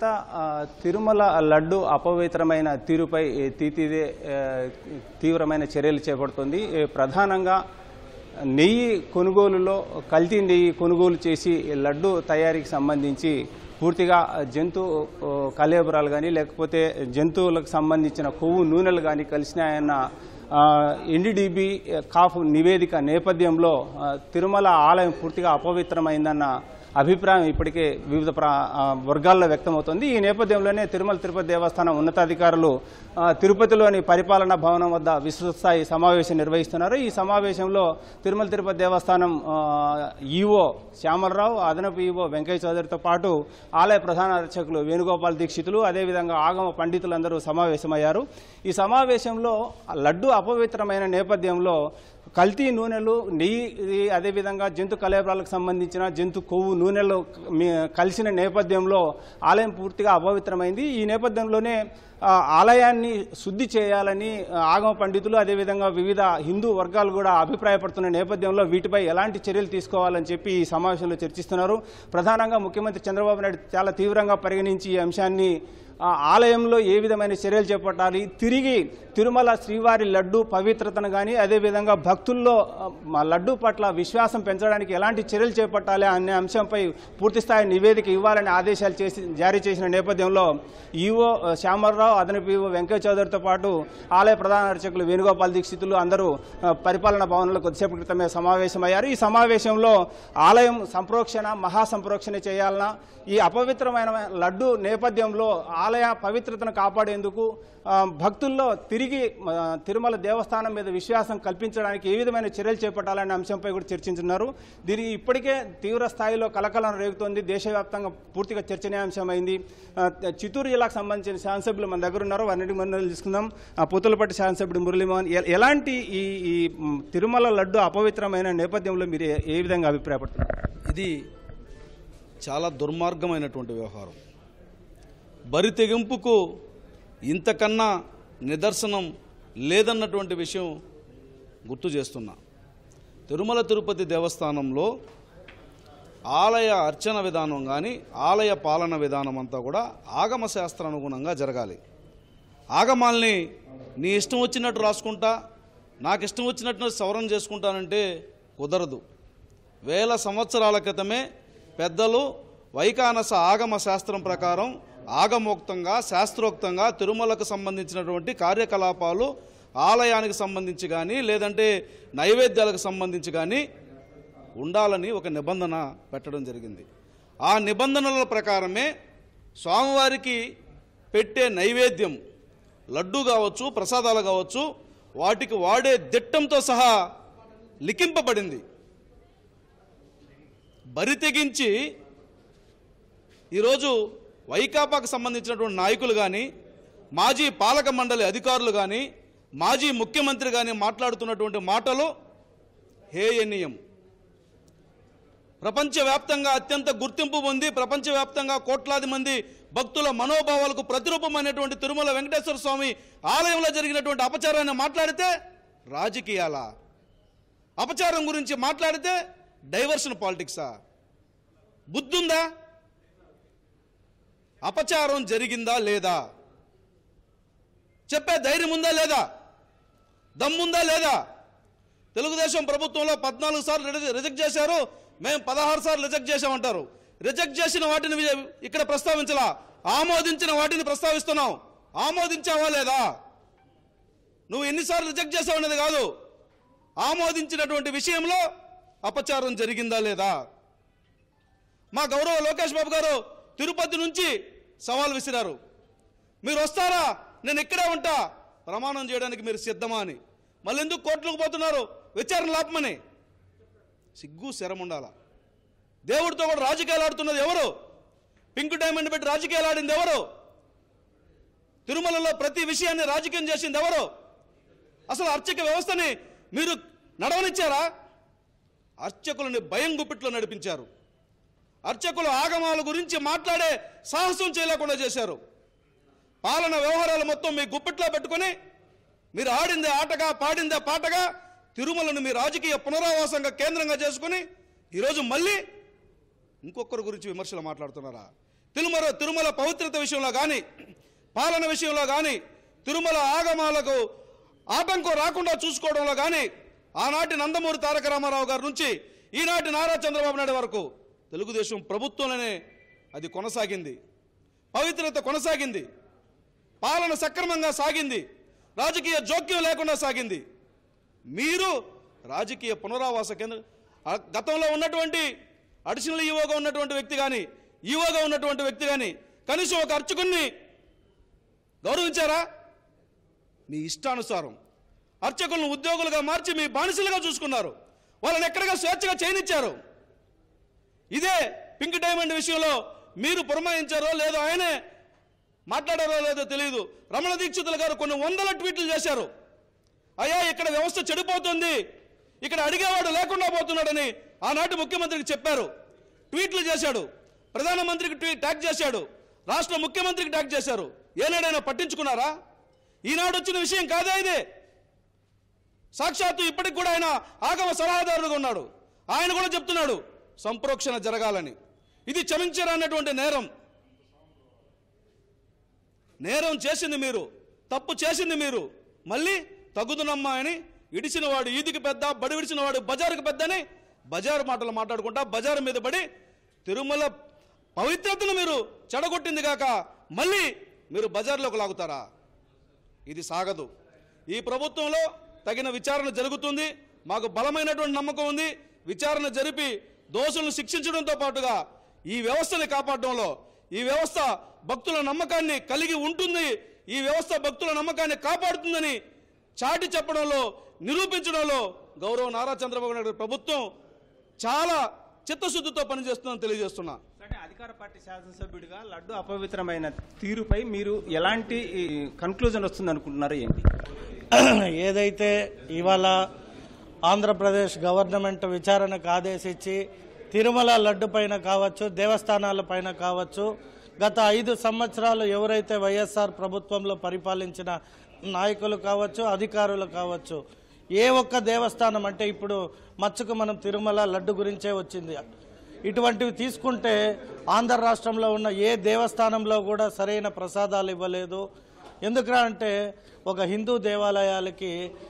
తిరుమల లడ్డు అపవిత్రమైన తీరుపై తీతిదే తీవ్రమైన చర్యలు చేపడుతుంది. ప్రధానంగా నెయ్యి కొనుగోలులో కల్తీ నెయ్యి కొనుగోలు చేసి లడ్డు తయారీకి సంబంధించి పూర్తిగా జంతు కళేబరాలు కానీ లేకపోతే జంతువులకు సంబంధించిన కొవ్వు నూనెలు కానీ కలిసినాయన్న ఎన్డీడీబీ కాఫ్ నివేదిక నేపథ్యంలో తిరుమల ఆలయం పూర్తిగా అపవిత్రమైందన్న అభిప్రాయం ఇప్పటికే వివిధ వర్గాల్లో వ్యక్తమవుతోంది. ఈ నేపథ్యంలోనే తిరుమల తిరుపతి దేవస్థానం ఉన్నతాధికారులు తిరుపతిలోని పరిపాలనా భవనం వద్ద విస్తృత స్థాయి సమావేశం నిర్వహిస్తున్నారు. ఈ సమావేశంలో తిరుమల తిరుపతి దేవస్థానం ఈవో శ్యామలరావు, అదనపు ఈవో వెంకయ్య చౌదరితో పాటు ఆలయ ప్రధాన అర్చకులు వేణుగోపాల్ దీక్షితులు, అదేవిధంగా ఆగమ పండితులందరూ సమావేశమయ్యారు. ఈ సమావేశంలో లడ్డు అపవిత్రమైన నేపథ్యంలో కల్తీ నూనెలు, నెయ్యి, అదేవిధంగా జంతు కళేబరాలకు సంబంధించిన జంతు కొవ్వు నూనెలు కలిసిన నేపథ్యంలో ఆలయం పూర్తిగా అపవిత్రమైంది. ఈ నేపథ్యంలోనే ఆలయాన్ని శుద్ధి చేయాలని ఆగమ పండితులు అదేవిధంగా వివిధ హిందూ వర్గాలు కూడా అభిప్రాయపడుతున్న నేపథ్యంలో వీటిపై ఎలాంటి చర్యలు తీసుకోవాలని చెప్పి ఈ సమావేశంలో చర్చిస్తున్నారు. ప్రధానంగా ముఖ్యమంత్రి చంద్రబాబు నాయుడు చాలా తీవ్రంగా పరిగణించి ఈ అంశాన్ని ఆలయంలో ఏ విధమైన చర్యలు చేపట్టాలి, తిరిగి తిరుమల శ్రీవారి లడ్డు పవిత్రతను కానీ అదేవిధంగా భక్తుల్లో లడ్డు పట్ల విశ్వాసం పెంచడానికి ఎలాంటి చర్యలు చేపట్టాలి అనే అంశంపై పూర్తిస్థాయి నివేదిక ఇవ్వాలని ఆదేశాలు జారీ చేసిన నేపథ్యంలో ఈవో శ్యామలరావు, అదనపు ఈవో వెంకయ్య చౌదరితో పాటు ఆలయ ప్రధాన అర్చకులు వేణుగోపాల్ దీక్షితులు అందరూ పరిపాలనా భవనంలో కొద్దిసేపు క్రితమే సమావేశమయ్యారు. ఈ సమావేశంలో ఆలయం సంప్రోక్షణ, మహాసంప్రోక్షణ చేయాలన్నా, ఈ అపవిత్రమైన లడ్డు నేపథ్యంలో ఆలయ పవిత్రతను కాపాడేందుకు భక్తుల్లో తిరిగి తిరుమల దేవస్థానం మీద విశ్వాసం కల్పించడానికి ఏ విధమైన చర్యలు చేపట్టాలనే అంశంపై కూడా చర్చించున్నారు. దీనికి ఇప్పటికే తీవ్ర స్థాయిలో కలకలం రేగుతోంది. దేశవ్యాప్తంగా పూర్తిగా చర్చనీయాంశమైంది. చిత్తూరు జిల్లాకు సంబంధించిన శాసనసభ్యులు మన దగ్గర ఉన్నారు, వారిని మనం తీసుకుందాం. పుతులపట్టి శాసనసభ్యుడు మురళీమోహన్, ఎలాంటి ఈ తిరుమల లడ్డు అపవిత్రమైన నేపథ్యంలో మీరు ఏ విధంగా అభిప్రాయపడుతున్నారు? ఇది చాలా దుర్మార్గమైనటువంటి వ్యవహారం. బరి తెగింపుకు ఇంతకన్నా నిదర్శనం లేదన్నటువంటి విషయం గుర్తు చేస్తున్నా. తిరుమల తిరుపతి దేవస్థానంలో ఆలయ అర్చన విధానం కానీ ఆలయ పాలన విధానం అంతా కూడా ఆగమ శాస్త్రానుగుణంగా జరగాలి. ఆగమాల్ని నీ ఇష్టం వచ్చినట్టు రాసుకుంటా, నాకు ఇష్టం వచ్చినట్టు సవరణ చేసుకుంటానంటే కుదరదు. వేల సంవత్సరాల క్రితమే పెద్దలు వైకానస ఆగమ శాస్త్రం ప్రకారం ఆగమోక్తంగా శాస్త్రోక్తంగా తిరుమలకు సంబంధించినటువంటి కార్యకలాపాలు ఆలయానికి సంబంధించి కానీ లేదంటే నైవేద్యాలకు సంబంధించి కానీ ఉండాలని ఒక నిబంధన పెట్టడం జరిగింది. ఆ నిబంధనల ప్రకారమే స్వామివారికి పెట్టే నైవేద్యం లడ్డు కావచ్చు, ప్రసాదాలు కావచ్చు, వాటికి వాడే దిట్టంతో సహా లిఖింపబడింది. బరి తెగించి ఈరోజు వైకాపాకు సంబంధించినటువంటి నాయకులు కానీ మాజీ పాలక మండలి అధికారులు కానీ మాజీ ముఖ్యమంత్రి కానీ మాట్లాడుతున్నటువంటి మాటలు హేయనీయం. ప్రపంచవ్యాప్తంగా అత్యంత గుర్తింపు పొంది ప్రపంచవ్యాప్తంగా కోట్లాది మంది భక్తుల మనోభావాలకు ప్రతిరూపమైనటువంటి తిరుమల వెంకటేశ్వర స్వామి ఆలయంలో జరిగినటువంటి అపచారాన్ని మాట్లాడితే రాజకీయాల అపచారం గురించి మాట్లాడితే డైవర్షన్ పాలిటిక్సా? బుద్ధుందా? అపచారం జరిగిందా లేదా చెప్పే ధైర్యం ఉందా లేదా? దమ్ముందా లేదా? తెలుగుదేశం ప్రభుత్వంలో 14 సార్లు రిజెక్ట్ చేశారు, మేము 16 సార్లు రిజెక్ట్ చేశామంటారు. రిజెక్ట్ చేసిన వాటిని ఇక్కడ ప్రస్తావించలా, ఆమోదించిన వాటిని ప్రస్తావిస్తున్నాం. ఆమోదించావా లేదా? నువ్వు ఎన్నిసార్లు రిజెక్ట్ చేసావు అనేది కాదు, ఆమోదించినటువంటి విషయంలో అపచారం జరిగిందా లేదా? మా గౌరవ లోకేష్ బాబు గారు తిరుపతి నుంచి సవాల్ విసిరారు. మీరు వస్తారా, నేను ఇక్కడే ఉంటా, ప్రమాణం చేయడానికి మీరు సిద్ధమా అని. మళ్ళీ ఎందుకు కోర్టులకు పోతున్నారు? విచారణ లాపమని. సిగ్గు శరం ఉండాలా? దేవుడితో కూడా రాజకీయాలు ఆడుతున్నది ఎవరు? పింక్ డైమండ్ పెట్టి రాజకీయాలు ఆడింది ఎవరు? తిరుమలలో ప్రతి విషయాన్ని రాజకీయం చేసింది ఎవరు? అసలు అర్చక వ్యవస్థని మీరు నడవనిచ్చారా? అర్చకులని భయం గుప్పిట్లో నడిపించారు. అర్చకులు ఆగమాల గురించి మాట్లాడే సాహసం చేయలేకుండా చేశారు. పాలన వ్యవహారాలు మొత్తం మీ గుప్పిట్లో పెట్టుకుని మీరు ఆడిందే ఆటగా పాడిందే పాటగా తిరుమలను మీ రాజకీయ పునరావాసంగా కేంద్రంగా చేసుకుని ఈరోజు మళ్ళీ ఇంకొకరి గురించి విమర్శలు మాట్లాడుతున్నారా? తిరుమల పవిత్రత విషయంలో కానీ, పాలన విషయంలో కానీ, తిరుమల ఆగమాలకు ఆటంకం రాకుండా చూసుకోవడంలో కానీ ఆనాటి నందమూరి తారక రామారావు గారి నుంచి ఈనాటి నారా చంద్రబాబు నాయుడు వరకు తెలుగుదేశం ప్రభుత్వంలోనే అది కొనసాగింది. పవిత్రత కొనసాగింది, పాలన సక్రమంగా సాగింది, రాజకీయ జోక్యం లేకుండా సాగింది. మీరు రాజకీయ పునరావాస కేంద్రం గతంలో ఉన్నటువంటి అడిషనల్ ఈవోగా ఉన్నటువంటి వ్యక్తి కానీ, ఈవోగా ఉన్నటువంటి వ్యక్తి కానీ కనీసం ఒక అర్చకుడిని గౌరవించారా? మీ ఇష్టానుసారం అర్చకులను ఉద్యోగులుగా మార్చి మీ బానిసలుగా చూసుకున్నారు. వాళ్ళని ఎక్కడిగా స్వేచ్ఛగా చేయనిచ్చారు. ఇదే పింక్ డైమండ్ విషయంలో మీరు పురమాయించారో లేదో, ఆయనే మాట్లాడారో లేదో తెలియదు. రమణ దీక్షితులు గారు కొన్ని వందల ట్వీట్లు చేశారు. అయ్యా, ఇక్కడ వ్యవస్థ చెడిపోతుంది, ఇక్కడ అడిగేవాడు లేకుండా పోతున్నాడని ఆనాటి ముఖ్యమంత్రికి చెప్పారు. ట్వీట్లు చేశాడు, ప్రధానమంత్రికి ట్యాగ్ చేశాడు, రాష్ట్ర ముఖ్యమంత్రికి ట్యాగ్ చేశారు. ఏనాడైనా పట్టించుకున్నారా? ఈనాడు వచ్చిన విషయం కాదే ఇదే. సాక్షాత్తు ఇప్పటికి కూడా ఆయన ఆగమ సలహాదారుడుగా ఉన్నాడు. ఆయన కూడా చెప్తున్నాడు సంప్రోక్షణ జరగాలని. ఇది క్షమించరానటువంటి నేరం. నేరం చేసింది మీరు, తప్పు చేసింది మీరు. మళ్ళీ తగుదునమ్మా అని ఇడిచిన వాడు ఈదికి పెద్ద, బడి విడిచిన వాడు బజారుకి పెద్ద అని బజారు మాటలు మాట్లాడుకుంటా బజారు మీద పడి తిరుమల పవిత్రతను మీరు చెడగొట్టింది కాక మళ్ళీ మీరు బజార్లోకి లాగుతారా? ఇది సాగదు. ఈ ప్రభుత్వంలో తగిన విచారణ జరుగుతుంది. మాకు బలమైనటువంటి నమ్మకం ఉంది. విచారణ జరిపి దోషులను శిక్షించడంతో పాటుగా ఈ వ్యవస్థని కాపాడడంలో, ఈ వ్యవస్థ భక్తుల నమ్మకాన్ని కలిగి ఉంటుంది, ఈ వ్యవస్థ భక్తుల నమ్మకాన్ని కాపాడుతుందని చాటి చెప్పడంలో, నిరూపించడంలో గౌరవ నారా చంద్రబాబు నాయుడు ప్రభుత్వం చాలా చిత్తశుద్ధితో పనిచేస్తుందని తెలియజేస్తున్నా. అంటే అధికార పార్టీ శాసనసభ్యుడిగా లడ్డు అపవిత్రమైన తీరుపై మీరు ఎలాంటి కన్క్లూజన్ వస్తుంది అనుకుంటున్నారు? ఏంటి ఏదైతే ఇవాళ ఆంధ్రప్రదేశ్ గవర్నమెంట్ విచారణకు ఆదేశించి తిరుమల లడ్డు పైన కావచ్చు, దేవస్థానాల పైన కావచ్చు, గత 5 సంవత్సరాలు ఎవరైతే వైఎస్ఆర్ ప్రభుత్వంలో పరిపాలించిన నాయకులు కావచ్చు, అధికారులు కావచ్చు, ఏ ఒక్క దేవస్థానం అంటే ఇప్పుడు మచ్చుకు మనం తిరుమల లడ్డు గురించే వచ్చింది. ఇటువంటివి తీసుకుంటే ఆంధ్ర రాష్ట్రంలో ఉన్న ఏ దేవస్థానంలో కూడా సరైన ప్రసాదాలు ఇవ్వలేదు. ఎందుకంటే ఒక హిందూ దేవాలయాలకి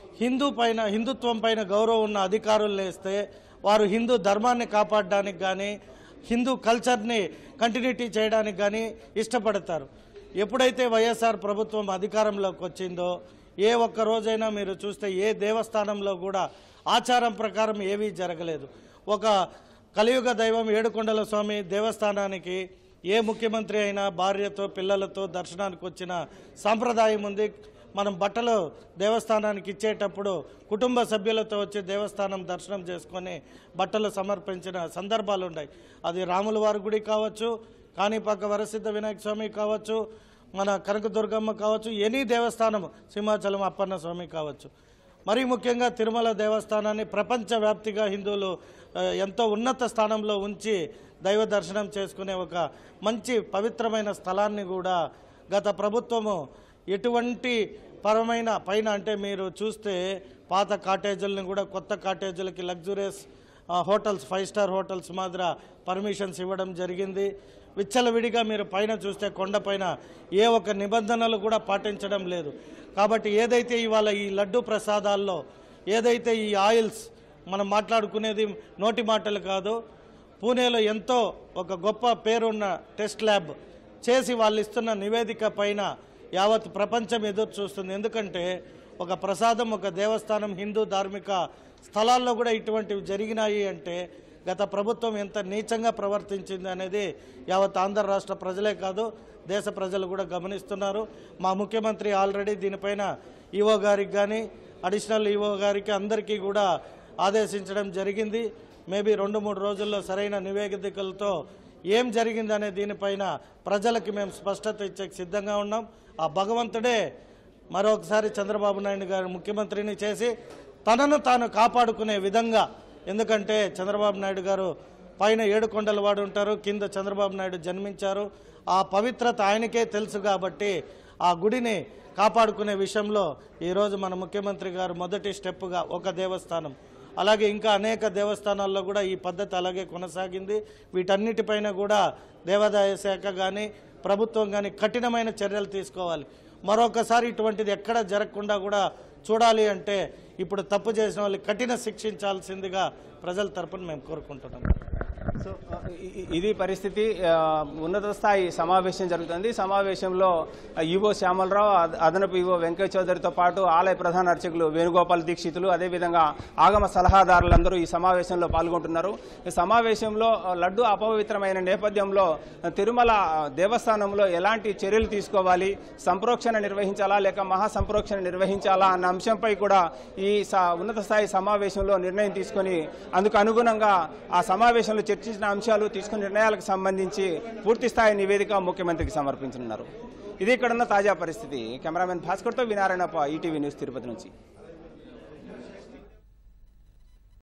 హిందుత్వం పైన గౌరవం ఉన్న అధికారులు వేస్తే వారు హిందూ ధర్మాన్ని కాపాడడానికి కానీ, హిందూ కల్చర్ని కంటిన్యూటీ చేయడానికి కానీ ఇష్టపడతారు. ఎప్పుడైతే వైఎస్ఆర్ ప్రభుత్వం అధికారంలోకి వచ్చిందో ఏ ఒక్క రోజైనా మీరు చూస్తే ఏ దేవస్థానంలో కూడా ఆచారం ప్రకారం ఏవీ జరగలేదు. ఒక కలియుగ దైవం ఏడుకొండల స్వామి దేవస్థానానికి ఏ ముఖ్యమంత్రి అయినా భార్యతో పిల్లలతో దర్శనానికి వచ్చిన సాంప్రదాయం ఉంది. మనం బట్టలు దేవస్థానానికి ఇచ్చేటప్పుడు కుటుంబ సభ్యులతో వచ్చి దేవస్థానం దర్శనం చేసుకొని బట్టలు సమర్పించిన సందర్భాలు ఉన్నాయి. అది రాముల వారి గుడి కావచ్చు, కాణిపాక వరసిద్ధ వినాయక స్వామి కావచ్చు, మన కనకదుర్గమ్మ కావచ్చు, ఎనీ దేవస్థానం, సింహాచలం అప్పన్న స్వామి కావచ్చు. మరీ ముఖ్యంగా తిరుమల దేవస్థానాన్ని ప్రపంచవ్యాప్తిగా హిందువులు ఎంతో ఉన్నత స్థానంలో ఉంచి దైవ దర్శనం చేసుకునే ఒక మంచి పవిత్రమైన స్థలాన్ని కూడా గత ప్రభుత్వము ఎటువంటి పైన అంటే మీరు చూస్తే పాత కాటేజీలను కూడా కొత్త కాటేజీలకి లగ్జూరియస్ హోటల్స్, 5 స్టార్ హోటల్స్ మాదిర పర్మిషన్స్ ఇవ్వడం జరిగింది. విచ్చలవిడిగా మీరు పైన చూస్తే కొండపైన ఏ ఒక్క నిబంధనలు కూడా పాటించడం లేదు. కాబట్టి ఏదైతే ఇవాళ ఈ లడ్డు ప్రసాదాల్లో ఏదైతే ఈ ఆయిల్స్ మనం మాట్లాడుకునేది నోటి మాటలు కాదు, పూణేలో ఎంతో ఒక గొప్ప పేరున్న టెస్ట్ ల్యాబ్ చేసి వాళ్ళు ఇస్తున్న నివేదిక పైన యావత్ ప్రపంచం ఎదురు చూస్తుంది. ఎందుకంటే ఒక ప్రసాదం, ఒక దేవస్థానం, హిందూ ధార్మిక స్థలాల్లో కూడా ఇటువంటివి జరిగినాయి అంటే గత ప్రభుత్వం ఎంత నీచంగా ప్రవర్తించింది అనేది యావత్ ఆంధ్ర రాష్ట్ర ప్రజలే కాదు దేశ ప్రజలు కూడా గమనిస్తున్నారు. మా ముఖ్యమంత్రి ఆల్రెడీ దీనిపైన ఈవో గారికి కానీ, అడిషనల్ ఈవో గారికి అందరికీ కూడా ఆదేశించడం జరిగింది. మేబీ 2-3 రోజుల్లో సరైన నివేదికలతో ఏం జరిగిందనే దీనిపైన ప్రజలకి మేము స్పష్టత ఇచ్చే సిద్ధంగా ఉన్నాం. ఆ భగవంతుడే మరొకసారి చంద్రబాబు నాయుడు గారు ముఖ్యమంత్రిని చేసి తనను తాను కాపాడుకునే విధంగా, ఎందుకంటే చంద్రబాబు నాయుడు గారు పైన 7 కొండల వాడు ఉంటారు, కింద చంద్రబాబు నాయుడు జన్మించారు. ఆ పవిత్రత ఆయనకే తెలుసు కాబట్టి ఆ గుడిని కాపాడుకునే విషయంలో ఈరోజు మన ముఖ్యమంత్రి గారు మొదటి స్టెప్గా ఒక దేవస్థానం అలాగే ఇంకా అనేక దేవస్థానాల్లో కూడా ఈ పద్ధతి అలాగే కొనసాగింది. వీటన్నిటిపైన కూడా దేవాదాయ శాఖ కానీ ప్రభుత్వం కానీ కఠినమైన చర్యలు తీసుకోవాలి. మరొకసారి ఇటువంటిది ఎక్కడ జరగకుండా కూడా చూడాలి అంటే ఇప్పుడు తప్పు చేసిన వాళ్ళకి కఠిన శిక్షించాల్సిందిగా ప్రజల తరపున మేము కోరుకుంటున్నాం. సో ఇది పరిస్థితి. ఉన్నత స్థాయి సమావేశం జరుగుతుంది. సమావేశంలో ఈవో శ్యామలరావు, అదనపు ఈవో వెంకయ్య చౌదరితో పాటు ఆలయ ప్రధాన అర్చకులు వేణుగోపాల్ దీక్షితులు, అదేవిధంగా ఆగమ సలహాదారులందరూ ఈ సమావేశంలో పాల్గొంటున్నారు. ఈ సమావేశంలో లడ్డు అపవిత్రమైన నేపథ్యంలో తిరుమల దేవస్థానంలో ఎలాంటి చర్యలు తీసుకోవాలి, సంప్రోక్షణ నిర్వహించాలా లేక మహాసంప్రోక్షణ నిర్వహించాలా అన్న అంశంపై కూడా ఈ ఉన్నత స్థాయి సమావేశంలో నిర్ణయం తీసుకొని అందుకు అనుగుణంగా ఆ సమావేశంలో చర్చించిన అంశాలు తీసుకున్న నిర్ణయాలకు సంబంధించి పూర్తి స్థాయి నివేదిక ముఖ్యమంత్రికి సమర్పించనున్నారు. ఇది ఇక్కడున్న తాజా పరిస్థితి. కెమెరామెన్ భాస్కర్తో వినారాయణప్ప, ఈటీవీ న్యూస్, తిరుపతి నుంచి.